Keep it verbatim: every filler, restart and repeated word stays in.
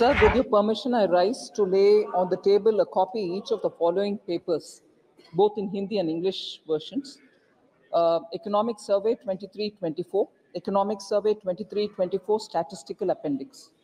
Sir, with your permission, I rise to lay on the table a copy each of the following papers, both in Hindi and English versions. Uh, Economic Survey twenty-three twenty-four, Economic Survey twenty-three twenty-four Statistical Appendix.